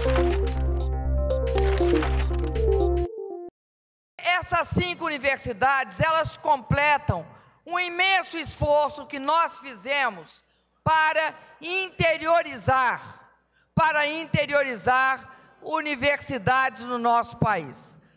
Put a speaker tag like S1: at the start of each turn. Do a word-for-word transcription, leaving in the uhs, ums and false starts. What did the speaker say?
S1: Essas cinco universidades, elas completam um imenso esforço que nós fizemos para interiorizar, para interiorizar universidades no nosso país.